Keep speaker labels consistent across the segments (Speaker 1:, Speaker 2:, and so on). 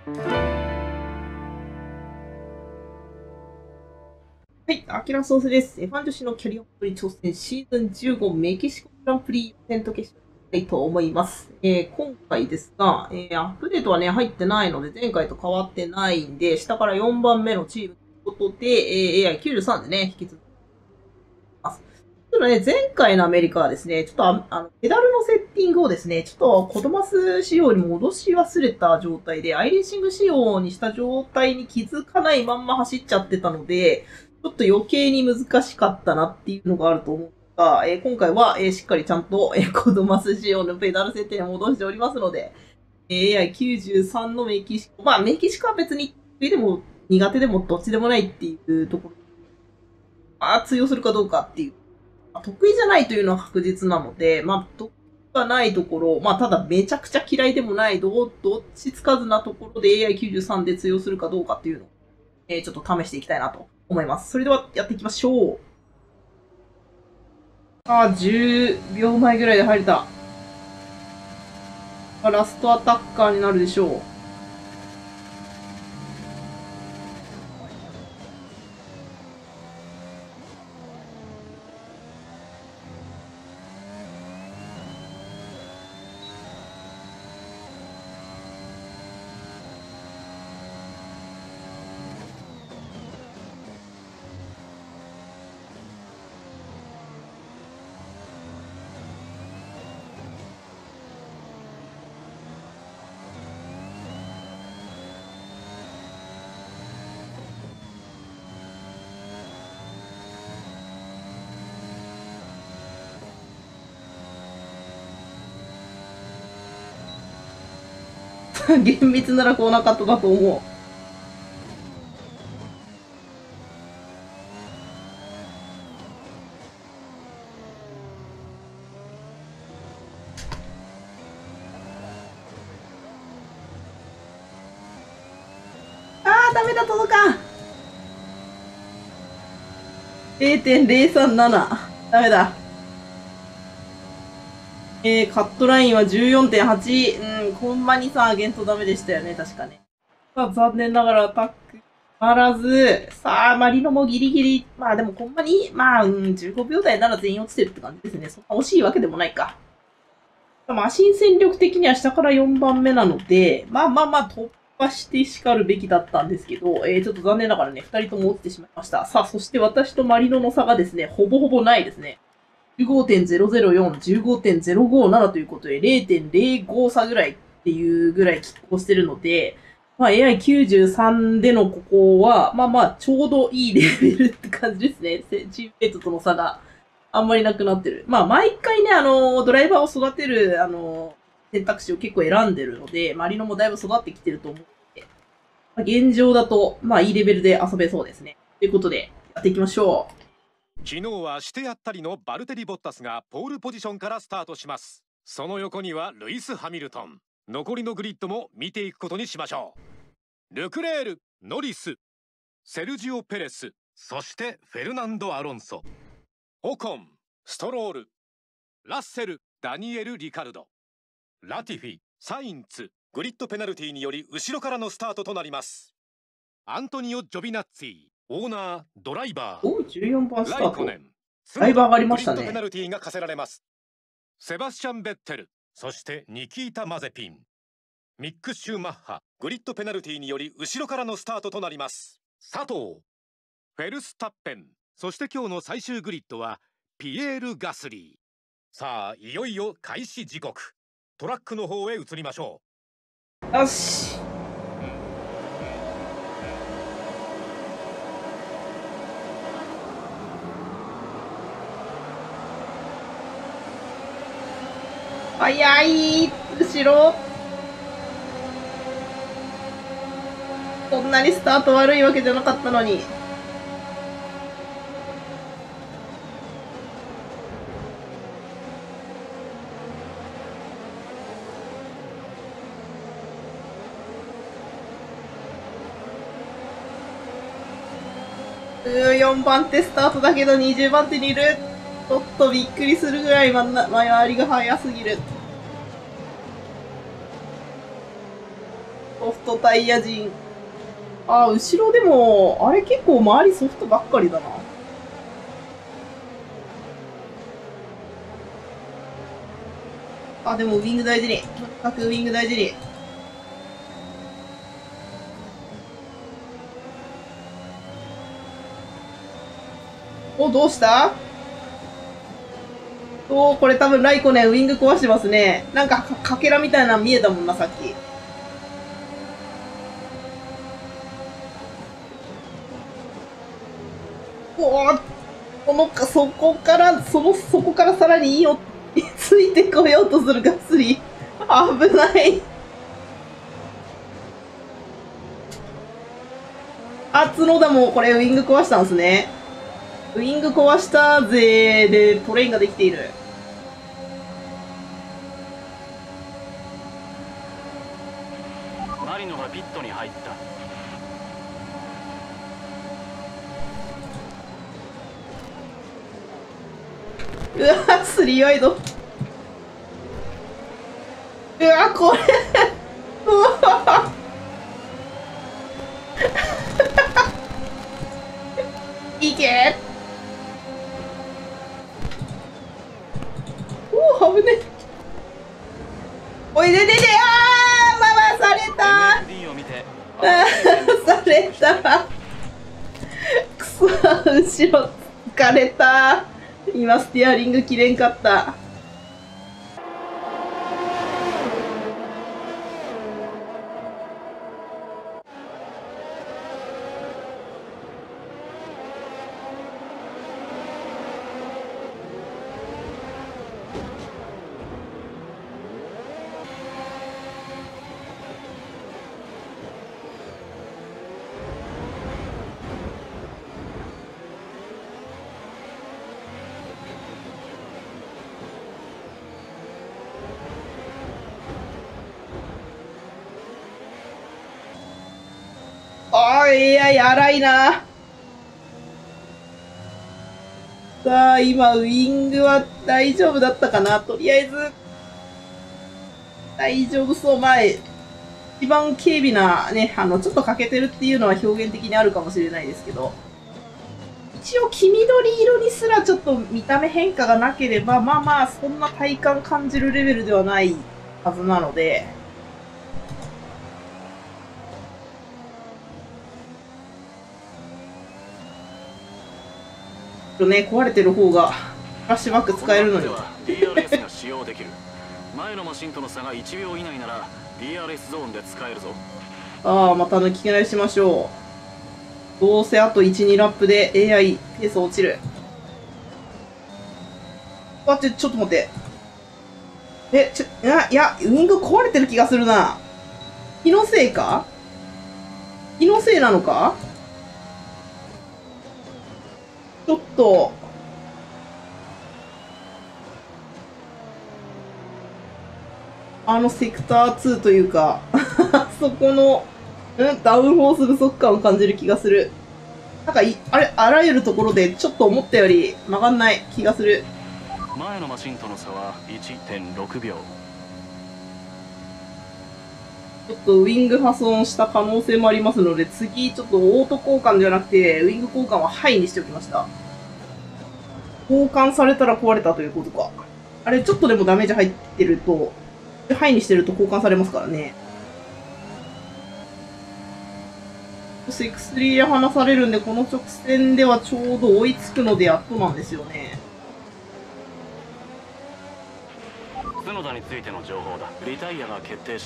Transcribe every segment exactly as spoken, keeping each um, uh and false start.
Speaker 1: はい、アキラソースです。ファン女子のキャリアアップに挑戦シーズンじゅうごメキシコグランプリ予選と決勝したいと思います。えー、今回ですが、えー、アップデートはね、入ってないので、前回と変わってないんで、下からよんばんめのチームということで、えー、エーアイきゅうじゅうさん でね、引き続きます。ただね、前回のアメリカはですね、ちょっとああのペダルのセッティングをですね、ちょっとコドマス仕様に戻し忘れた状態で、アイレーシング仕様にした状態に気づかないまんま走っちゃってたので、ちょっと余計に難しかったなっていうのがあると思うが、えー、今回は、えー、しっかりちゃんと、えー、コドマス仕様のペダル設定に戻しておりますので、えー、エーアイきゅうじゅうさん のメキシコ、まあメキシコは別に得意でも苦手でもどっちでもないっていうところ、まあ通用するかどうかっていう。得意じゃないというのは確実なので、まあ、得意がないところ、まあ、ただめちゃくちゃ嫌いでもないど、どっちつかずなところで エーアイきゅうじゅうさん で通用するかどうかっていうのを、えー、ちょっと試していきたいなと思います。それではやっていきましょう。ああ、じゅうびょうまえぐらいで入れた。ラストアタッカーになるでしょう。厳密ならこうなかっただと思う。ああ、ダメだ、届かん。れいてんれいさんなな。ダメだ。えー、カットラインは じゅうよんてんはち。うん、ほんまにさ、ゲントダメでしたよね、確かね。さあ、残念ながらアタック決まらず、さあ、マリノもギリギリ。まあでもほんまに、まあ、うん、じゅうごびょう台なら全員落ちてるって感じですね。そんな惜しいわけでもないか。マシン戦力的には下からよんばんめなので、まあまあまあ突破して叱るべきだったんですけど、えー、ちょっと残念ながらね、ふたりとも落ちてしまいました。さあ、そして私とマリノの差がですね、ほぼほぼないですね。じゅうごてんぜろぜろよん、じゅうごてんぜろごなな ということで れいてんぜろご 差ぐらいっていうぐらい拮抗してるので、まあ エーアイきゅうじゅうさん でのここは、まあまあちょうどいいレベルって感じですね。チームメイトとの差があんまりなくなってる。まあ毎回ね、あの、ドライバーを育てる、あの、選択肢を結構選んでるので、マリノもだいぶ育ってきてると思うので、まあ、現状だと、まあいいレベルで遊べそうですね。ということで、やっていきましょう。
Speaker 2: 昨日はしてやったりのバルテリ・ボッタスがポールポジションからスタートします。その横にはルイス・ハミルトン。残りのグリッドも見ていくことにしましょう。ルクレール、ノリス、セルジオ・ペレス、そしてフェルナンド・アロンソ、オコン、ストロール、ラッセル、ダニエル・リカルド、ラティフィ、サインツ。グリッドペナルティにより後ろからのスタートとなります。アントニオ・ジョビナッツィ、オーナー、ドライバー。
Speaker 1: お、じゅうよんばんスタート。
Speaker 2: ライ
Speaker 1: だいぶ上がりましたね。
Speaker 2: グリッドペナルティが課せられます。セバスチャン・ベッテル、そしてニキータ・マゼピン、ミック・シューマッハ。グリッドペナルティにより後ろからのスタートとなります。佐藤、フェルスタッペン、そして今日の最終グリッドはピエール・ガスリー。さあいよいよ開始時刻。トラックの方へ移りましょ
Speaker 1: う。よし。早い、後ろ。こんなにスタート悪いわけじゃなかったのに。よんばん手スタートだけどにじゅうばん手にいる。ちょっとびっくりするぐらい回りが早すぎる。 ソフトタイヤ陣。あ、後ろでも、あれ結構周りソフトばっかりだな。あ、でもウィング大事に。とにかくウィング大事に。お、どうしたおー、これ多分ライコね、ウィング壊してますね。なんかか、かけらみたいなの見えたもんな、さっき。おー、このか、そこから、その、そこからさらにいいよ、ついてこようとするガスリ。危ない。あ、角田もこれウィング壊したんですね。ウィング壊したぜでトレインができている。
Speaker 3: マリノがピットに入った。
Speaker 1: うわ、スリーワイド。うわ、これうわいけおお、危ねえ。おいででで、あー、回された
Speaker 3: エムエフディー を見て
Speaker 1: ーされたくそ、後ろ疲れた。今ステアリング切れんかった。あー、いや、やらいな。さあ、今、ウィングは大丈夫だったかな。とりあえず、大丈夫そう。前、一番軽微なね、あの、ちょっと欠けてるっていうのは表現的にあるかもしれないですけど、一応、黄緑色にすらちょっと見た目変化がなければ、まあまあ、そんな体感感じるレベルではないはずなので、ね、壊れてる方がフラッシュバック使えるのに。
Speaker 3: このマップでは ディーアールエス が使用できる。前のマシンとの差がいちびょう以内なら ディーアールエス ゾーンで使えるぞ。
Speaker 1: ああ、また抜き狙いしましょう。どうせあといち、にラップで エーアイ ペース落ちる。待って、ちょっと待って。え、ちょ、いや、いや、ウィング壊れてる気がするな。気のせいか気のせいなのかちょっと、あのセクターツーというか、そこの、んダウンフォース不足感を感じる気がする。なんかい、あれ、あらゆるところでちょっと思ったより曲がんない気がする。
Speaker 3: 前のマシンとの差はいってんろくびょう。
Speaker 1: ちょっとウィング破損した可能性もありますので、次ちょっとオート交換じゃなくて、ウィング交換はハイにしておきました。交換されたら壊れたということか。あれ、ちょっとでもダメージ入ってると、ハイにしてると交換されますからね。エクススリーで離されるんで、この直線ではちょうど追いつくのでやっとなんですよね。
Speaker 3: 角田についての情報だ。リタイアが決定した。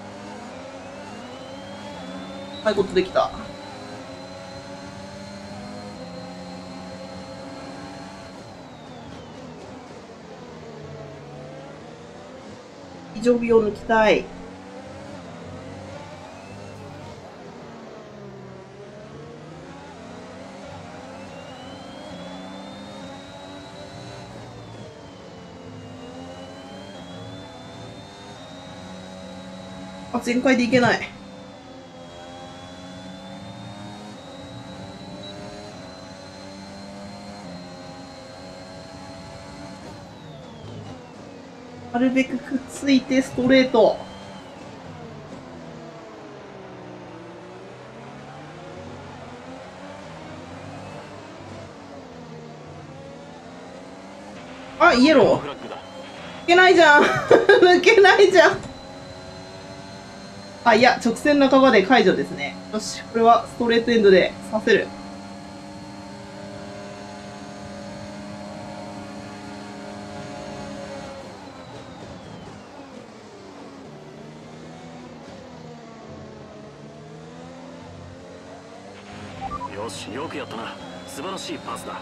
Speaker 1: はい、ことできた。非常備を抜きたい。あ、全開でいけない。なるべくくっついてストレート。 あ、イエロー。
Speaker 3: フラッグだ。
Speaker 1: 抜けないじゃん。抜けないじゃん。あ、いや、直線半ばで解除ですね。よし、これはストレートエンドでさせる。
Speaker 3: よし、よくやったな。素晴らしいパスだ。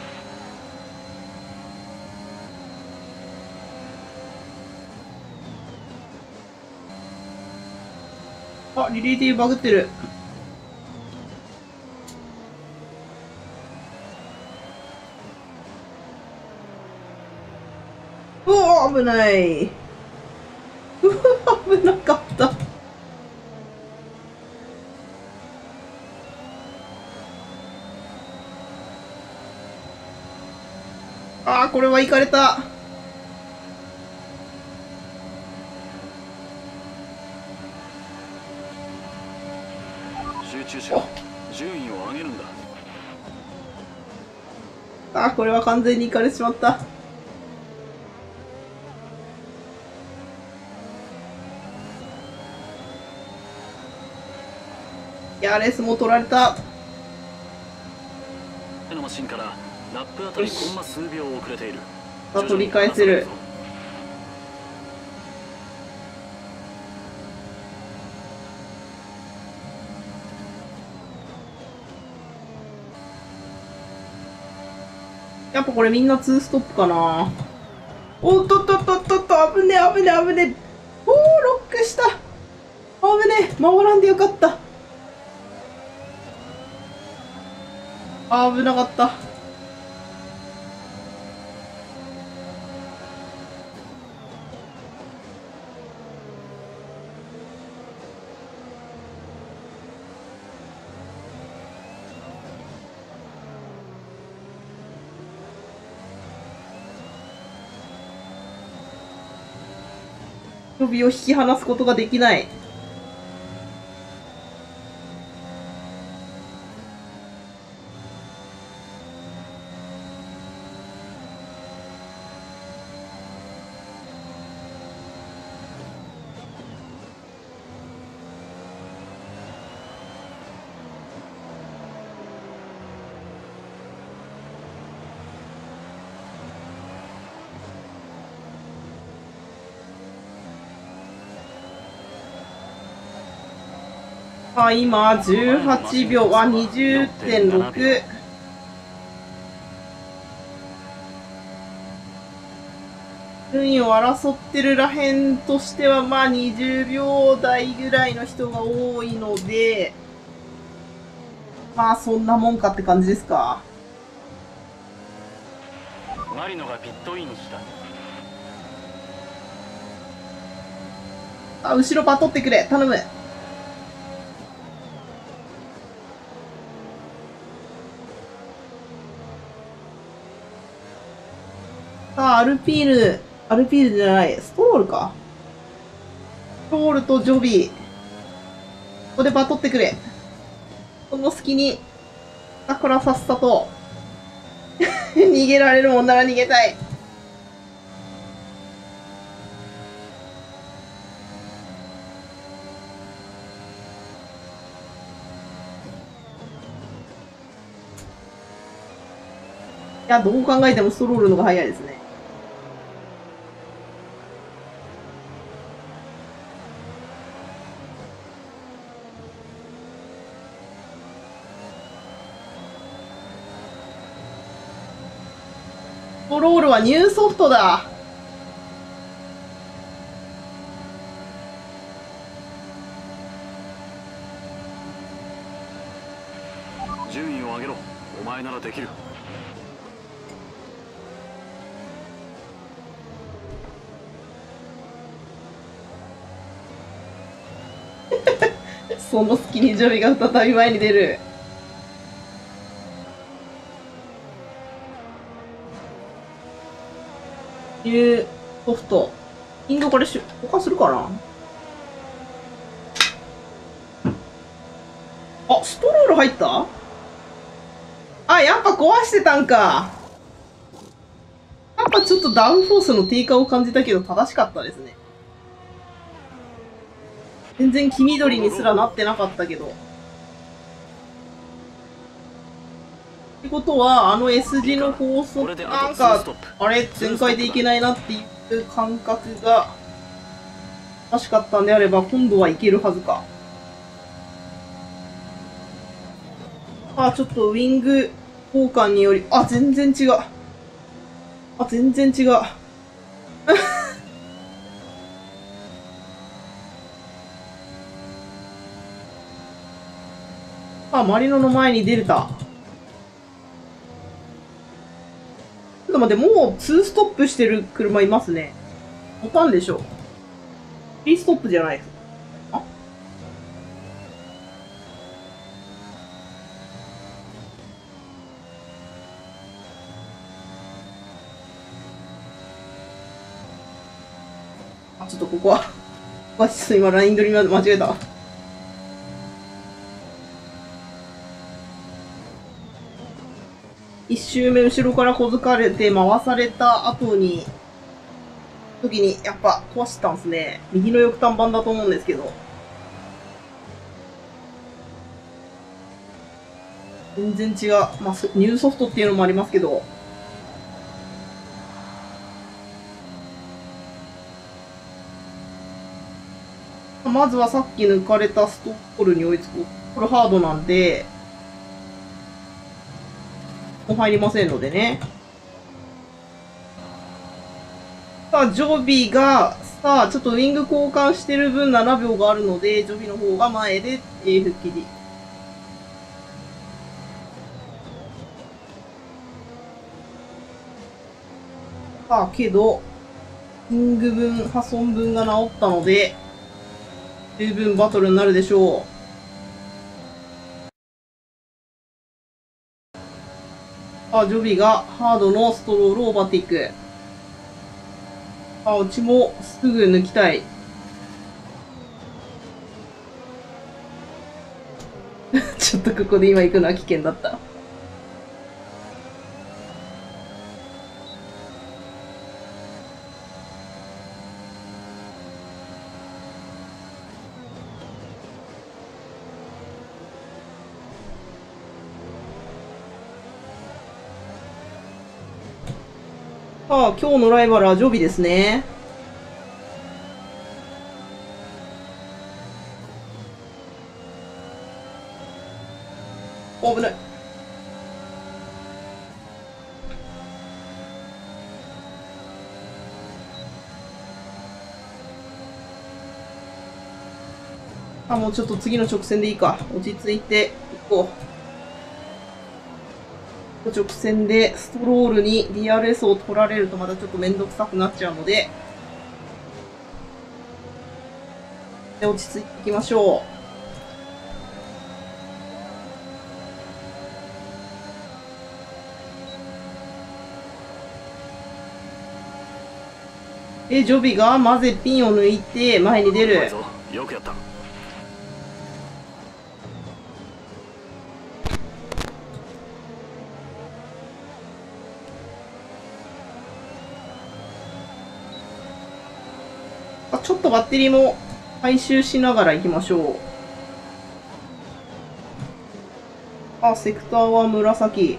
Speaker 1: あ、リレーティバグってる。うおー、危ない。うわ、危なかった。あー、これは行かれた。
Speaker 3: 集中しろ。順位を上げるんだ。
Speaker 1: あー、これは完全に行かれてしまった。いやー、レースも取られた。
Speaker 3: 手のマシンからラップあたりコンマ数秒遅れている。
Speaker 1: あ、取り返せる。やっぱこれみんなツーストップかな。おっとっとっとっとっと、危ねえ危ねえ危ねえ。おー、ロックした。危ねえ、回らんでよかった。あー、危なかった。予備を引き離すことができない。あ、今、じゅうはちびょう、あ、にじゅうてんろく。順位を争ってるらへんとしては、まあ、にじゅうびょう台ぐらいの人が多いので、まあ、そんなもんかって感じですか。
Speaker 3: マリノがピットインした。
Speaker 1: あ、後ろバトってくれ、頼む。さあ、アルピール、アルピールじゃない、ストロールか。ストロールとジョビー。ここでバトってくれ。この隙に、だからさっさと、逃げられるもんなら逃げたい。いや、どう考えてもストロールの方が早いですね。ストロールはニューソフトだ。
Speaker 3: 順位を上げろ。お前ならできる。
Speaker 1: その隙にジョビが再び前に出る。ニューソフト。インドこれし、他するかな。あ、ストロール入った。あ、やっぱ壊してたんか。さぱちょっとダウンフォースの低下を感じたけど正しかったですね。全然黄緑にすらなってなかったけど。ってことは、あの S 字の法則、なんか、あれ、全開でいけないなっていう感覚が、正しかったんであれば、今度はいけるはずか。あ、ちょっとウィング交換により、あ、全然違う。あ、全然違う。あ、マリノの前に出れた。ちょっと待って、もうツーストップしてる車いますね。ボタンでしょ。スリーストップじゃないです。ああ、ちょっとここは。あ、ちょっと今ライン取り間違えた。一周目後ろから小づかれて回された後に、時にやっぱ壊したんですね。右の翼端板だと思うんですけど。全然違う。まあ、ニューソフトっていうのもありますけど。まずはさっき抜かれたストッポルに追いつく。これハードなんで、もう入りませんのでね。さあ、ジョビが、さあ、ちょっとウィング交換してる分ななびょうがあるので、ジョビの方が前で、えー、復帰で。さあ、けど、ウィング分、破損分が治ったので、十分バトルになるでしょう。さあ、ジョビがハードのストロールを奪っていく。さあ、うちもすぐ抜きたい。ちょっとここで今行くのは危険だった。さあ、今日のライバルはジョビですね。危ない。あ、もうちょっと次の直線でいいか。落ち着いていこう。直線でストロールに ディーアールエス を取られるとまたちょっとめんどくさくなっちゃうので、で落ち着いていきましょう。で、ジョビがマゼピンを抜いて前に出る。
Speaker 3: よくやった。
Speaker 1: あ、ちょっとバッテリーも回収しながら行きましょう。あ、セクターは紫。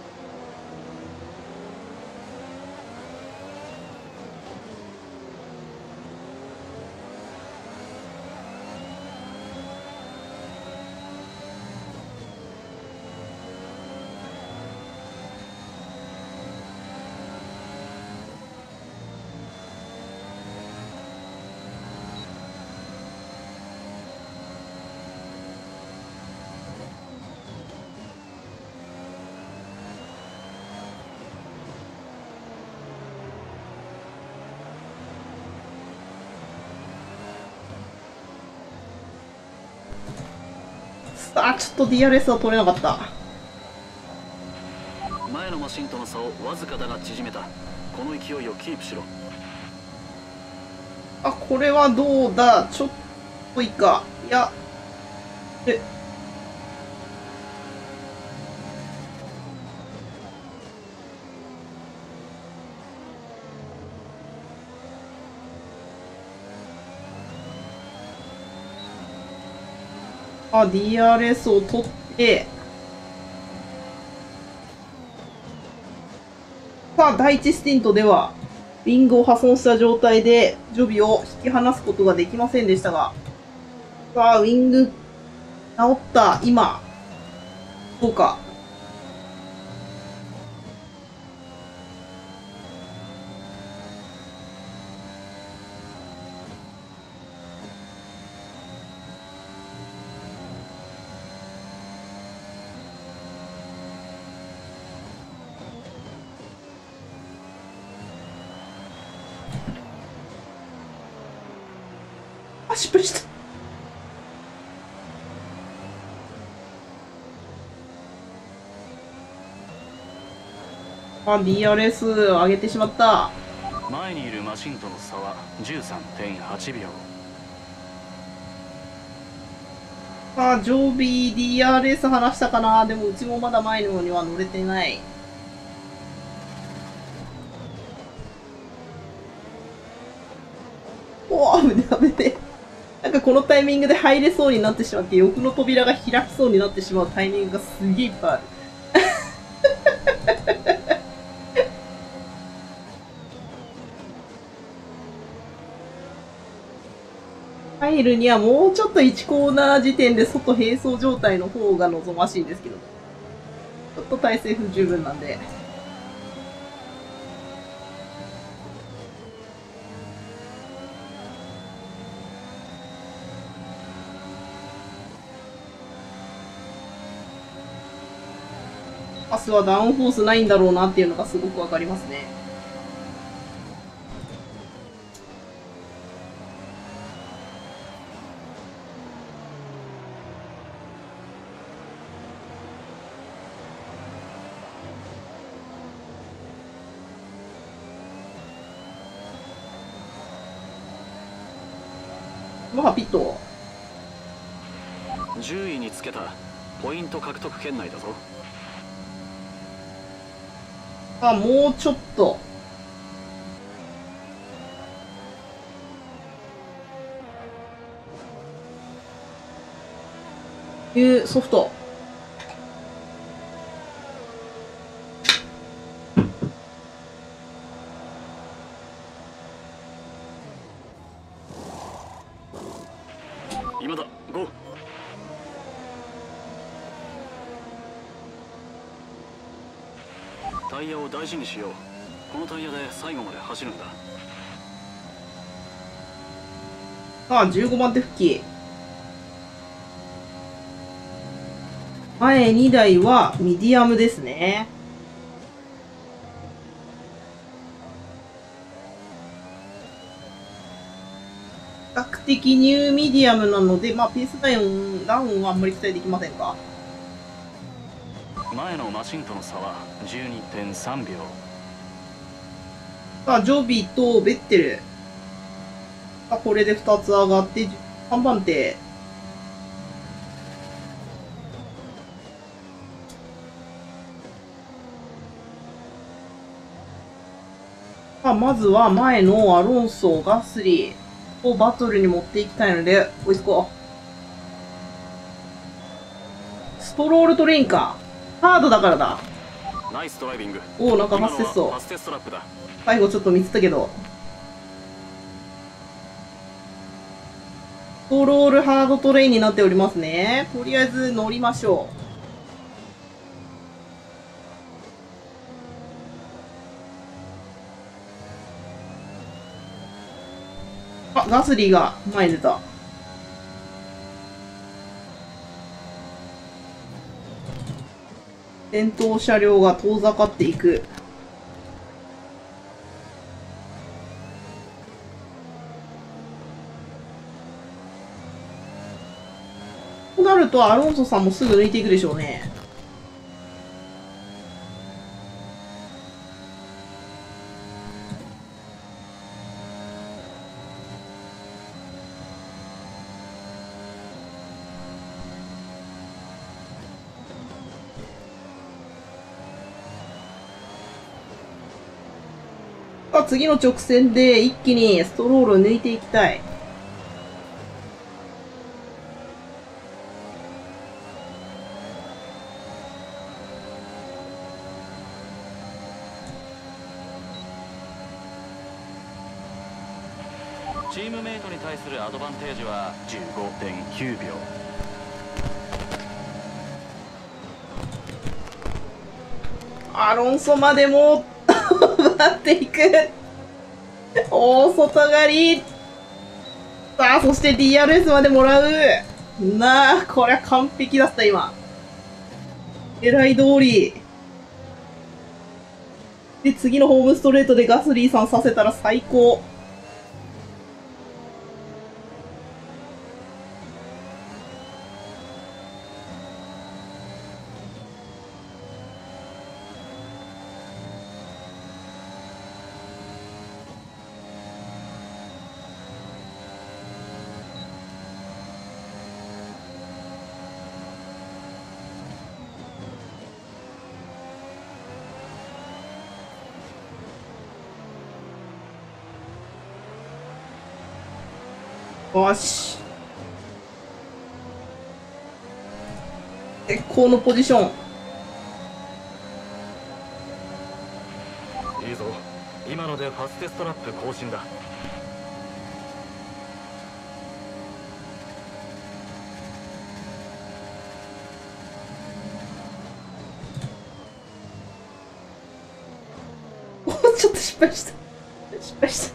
Speaker 1: あ、ちょっと ディーアールエス は取れなかった。
Speaker 3: 前のマシンとの差をわずかだが縮めた。この勢いをキープしろ。
Speaker 1: あ、これはどうだ。ちょっといいか。いや。え。 あ、ディーアールエス を取って、さあ、第一スティントでは、ウィングを破損した状態で、ジョビを引き離すことができませんでしたが、さあ、ウィング、治った今、どうか。あ、失敗した。あ、ディーアールエス 上げてしまった。
Speaker 3: 前にいるマシンとの差は じゅうさんてんはちびょう。
Speaker 1: さあ、常備 ディーアールエス 離したかな。でもうちもまだ前のには乗れてない。おお、危ね危ね。なんかこのタイミングで入れそうになってしまって、横の扉が開きそうになってしまうタイミングがすげえいっぱいある。入るにはもうちょっといちコーナー時点で外並走状態の方が望ましいんですけど、ちょっと体勢不十分なんで。パスはダウンフォースないんだろうなっていうのがすごくわかりますね。まあ、ピット。
Speaker 3: じゅういにつけた。ポイント獲得圏内だぞ。
Speaker 1: あ、もうちょっと。いうソフト。
Speaker 3: 今だ、ゴー。タイヤを大事にしよう。このタイヤで最後まで走るんだ。
Speaker 1: さあ、じゅうごばん手復帰。前にだいはミディアムですね。比較的ニューミディアムなので、まあ、ペースダウン、ダウンはあんまり期待できませんか。
Speaker 3: 前のマシンとの差は じゅうにてんさんびょう。
Speaker 1: さあ、ジョビとベッテル。さあ、これでふたつ上がって、さんばん手。さあ、まずは前のアロンソ、ガスリーをバトルに持っていきたいので、追いつこう。ストロールトレインか。ハードだからだ。
Speaker 3: ナイスドライビング。
Speaker 1: おお、なんかファステスト。
Speaker 3: ファステストラップだ。
Speaker 1: 最後ちょっと見つったけど。ストロールハードトレインになっておりますね。とりあえず乗りましょう。あ、ガスリーが前に出た。先頭車両が遠ざかっていく。となると、アロンソさんもすぐ抜いていくでしょうね。さあ、次の直線で一気にストロールを抜いていきたい。
Speaker 3: チームメイトに対するアドバンテージは じゅうごてんきゅうびょう。
Speaker 1: アロンソまでも奪っていく。大外刈り。さあ、そして ディーアールエス までもらう。なあ、これは完璧だった、今。狙い通り。で、次のホームストレートでガスリーさんさせたら最高。よし。絶好のポジション。
Speaker 3: いいぞ。今のでファステストラップ更新だ。
Speaker 1: おちょっと失敗した。失敗した。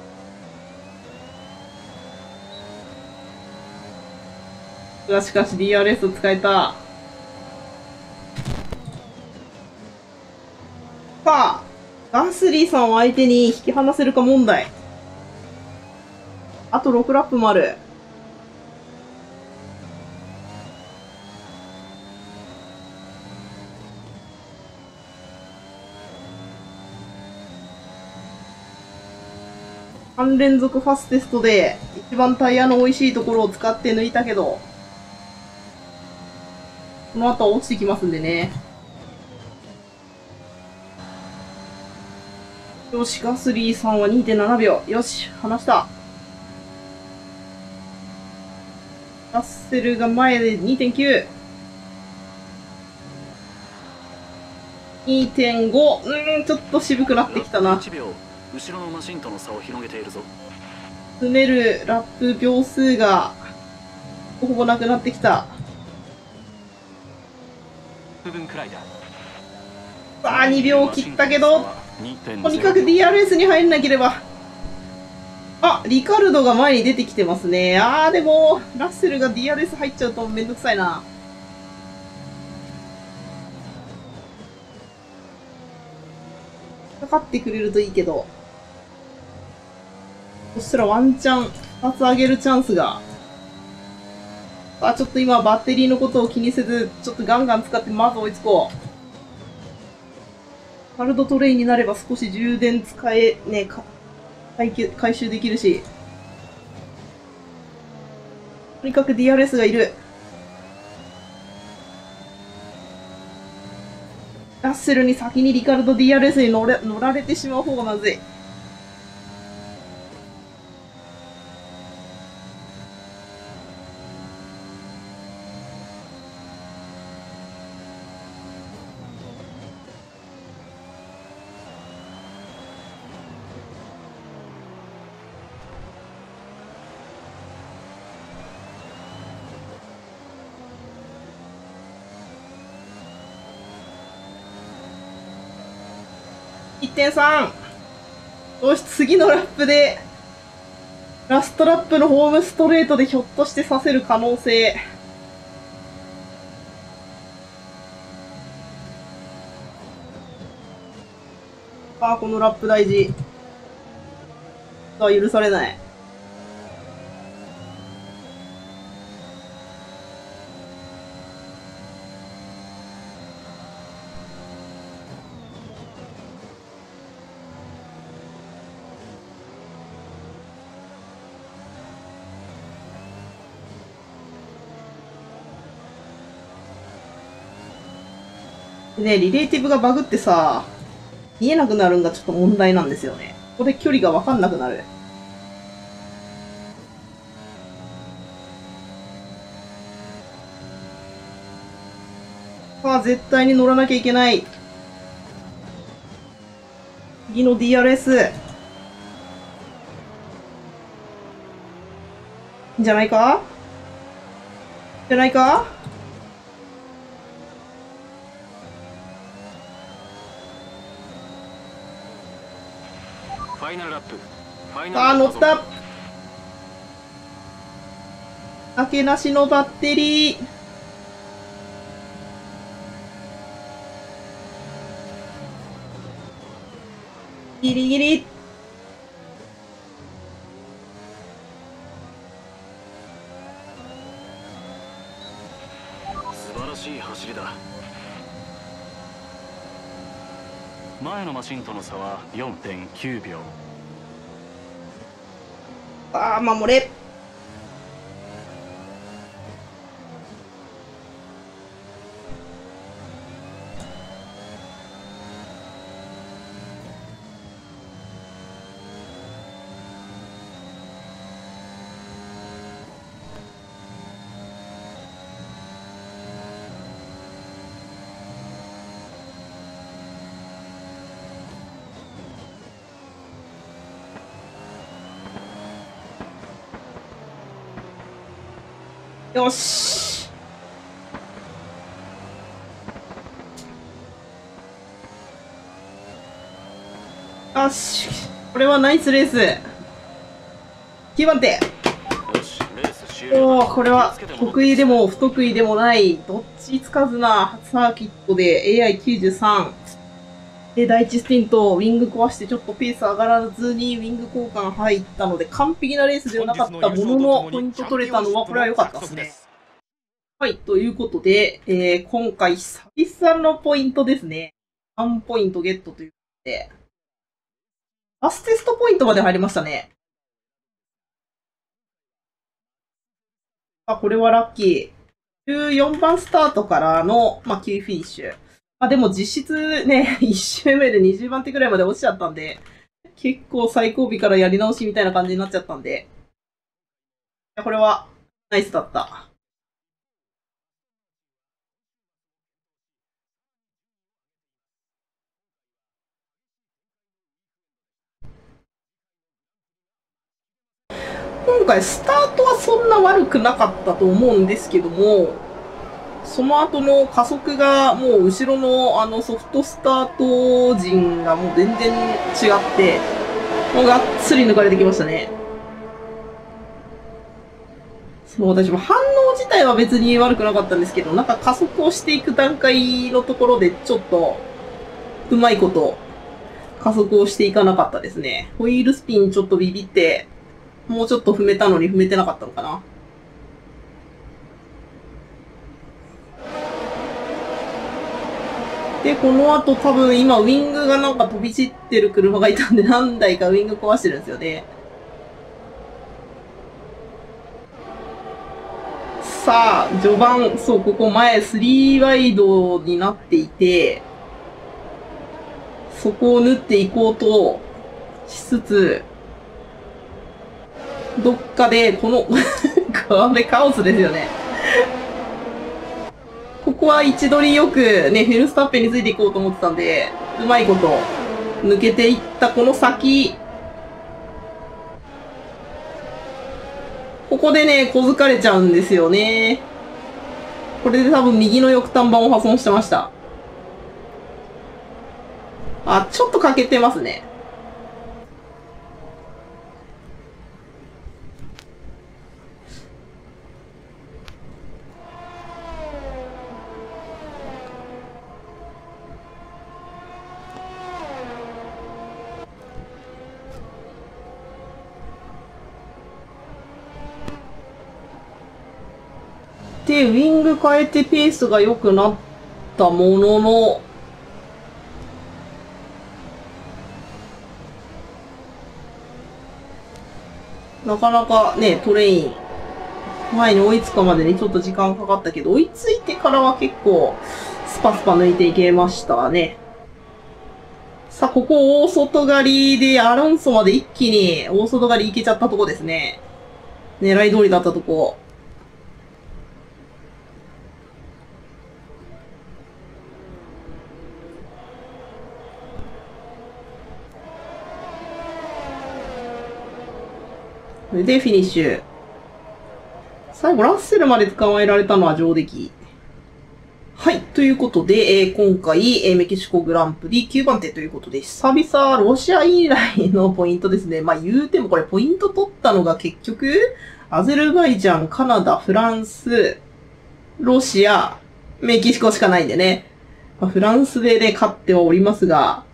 Speaker 1: しかし ディーアールエス を使えた。さあ、ガスリーさんを相手に引き離せるか問題。あとろくラップもある。さん連続ファステストで一番タイヤの美味しいところを使って抜いたけど、この後は落ちてきますんでね。よし、ガスリーさんは にてんななびょう。よし、離した。ラッセルが前で にてんきゅう。にてんご。うーん、ちょっと渋くなってきたな。
Speaker 3: いちびょう、後ろのマシンとの差を広げているぞ。
Speaker 1: 詰めるラップ秒数がほぼなくなってきた。
Speaker 3: 部分くらいだ。
Speaker 1: さあ、にびょう切ったけど、とにかく ディーアールエス に入んなければ。あ、リカルドが前に出てきてますね。あー、でも、ラッセルが ディーアールエス 入っちゃうとめんどくさいな。かかってくれるといいけど。そしたらワンチャン、ふたつ上げるチャンスが。あ、ちょっと今バッテリーのことを気にせず、ちょっとガンガン使ってまず追いつこう。ハルドトレインになれば少し充電使え、ね、か回回収できるし。とにかく ディーアールエス がいる。ラッセルに先にリカルド ディーアールエス に乗れ乗られてしまう方がまずい。いってんさん。よし、次のラップで、ラストラップのホームストレートでひょっとしてさせる可能性。ああ、このラップ大事。さあ、許されない。でね、リレーティブがバグってさ、見えなくなるんがちょっと問題なんですよね。ここで距離がわかんなくなる。さあ、絶対に乗らなきゃいけない。次の ディーアールエス。 じゃないかじゃないか
Speaker 3: ファイナルラップ。ファイナル
Speaker 1: あー、乗っ
Speaker 3: 加
Speaker 1: た。明けなしのバッテリー。ギリギリ。
Speaker 3: 素晴らしい走りだ。前のマシンとの差は よんてんきゅうびょう。
Speaker 1: ああ、守れ。よし。よし。これはナイスレース。きゅうばんて。
Speaker 3: よし、レース終了だ。
Speaker 1: おお、これは得意でも不得意でもない。どっちつかずな初サーキットで エーアイきゅうじゅうさん。で、第一スティント、ウィング壊してちょっとペース上がらずにウィング交換入ったので、完璧なレースではなかったものの、ポイント取れたのは、これは良かったですね。はい、ということで、えー、今回久々のポイントですね。さんポイントゲットということで、バステストポイントまで入りましたね。あ、これはラッキー。じゅうよんばんスタートからの、まあ、きゅうフィニッシュ。まあ、でも実質ね、いち周目でにじゅうばん手くらいまで落ちちゃったんで、結構最後尾からやり直しみたいな感じになっちゃったんで、これはナイスだった。今回スタートはそんな悪くなかったと思うんですけども、その後の加速がもう後ろのあのソフトスタート陣がもう全然違って、もうがっつり抜かれてきましたね。そう、私も反応自体は別に悪くなかったんですけど、なんか加速をしていく段階のところでちょっとうまいこと加速をしていかなかったですね。ホイールスピンちょっとビビって、もうちょっと踏めたのに踏めてなかったのかな。で、この後多分今ウィングがなんか飛び散ってる車がいたんで何台かウィング壊してるんですよね。さあ、序盤、そう、ここ前スリーワイドになっていて、そこを縫っていこうとしつつ、どっかでこの、これカオスですよね。ここは位置取りよくね、フェルスタッペンについていこうと思ってたんで、うまいこと抜けていったこの先、ここでね、小づかれちゃうんですよね。これで多分右の翼端板を破損してました。あ、ちょっと欠けてますね。で、ウィング変えてペースが良くなったものの、なかなかね、トレイン、前に追いつくまでにちょっと時間かかったけど、追いついてからは結構、スパスパ抜いていけましたね。さあ、ここ大外刈りで、アロンソまで一気に大外刈りいけちゃったとこですね。狙い通りだったとこ。で、フィニッシュ。 最後、ラッセルまで捕まえられたのは上出来。はい。ということで、えー、今回、えー、メキシコグランプリきゅうばん手ということで、久々、ロシア以来のポイントですね。まあ、言うてもこれ、ポイント取ったのが結局、アゼルバイジャン、カナダ、フランス、ロシア、メキシコしかないんでね。まあ、フランスでね、勝ってはおりますが、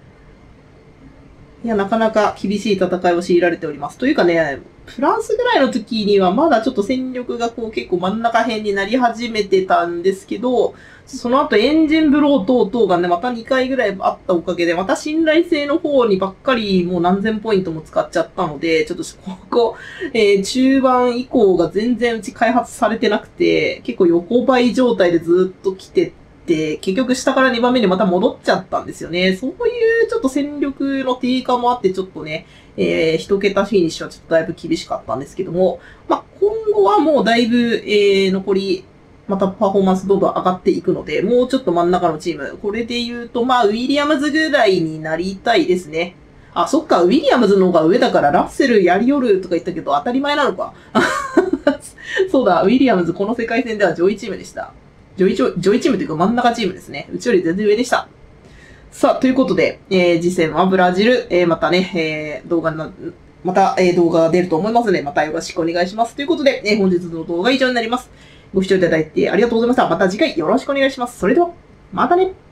Speaker 1: いや、なかなか厳しい戦いを強いられております。というかね、フランスぐらいの時にはまだちょっと戦力がこう結構真ん中辺になり始めてたんですけど、その後エンジンブロー等々がね、またにかいぐらいあったおかげで、また信頼性の方にばっかりもう何千ポイントも使っちゃったので、ちょっとここ、えー、中盤以降が全然うち開発されてなくて、結構横ばい状態でずっと来てで、結局下からにばんめにまた戻っちゃったんですよね。そういうちょっと戦力の低下もあって、ちょっとね、えー、一桁フィニッシュはちょっとだいぶ厳しかったんですけども、まあ、今後はもうだいぶ、えー、残り、またパフォーマンスどんどん上がっていくので、もうちょっと真ん中のチーム、これで言うと、まあ、ウィリアムズぐらいになりたいですね。あ、そっか、ウィリアムズの方が上だから、ラッセルやりよるとか言ったけど、当たり前なのか。そうだ、ウィリアムズこの世界戦では上位チームでした。上位、上位チームというか真ん中チームですね。うちより全然上でした。さあ、ということで、えー、次戦はブラジル、えー、またね、えー、動画な、また、えー、動画が出ると思いますので、またよろしくお願いします。ということで、えー、本日の動画は以上になります。ご視聴いただいてありがとうございました。また次回よろしくお願いします。それでは、またね。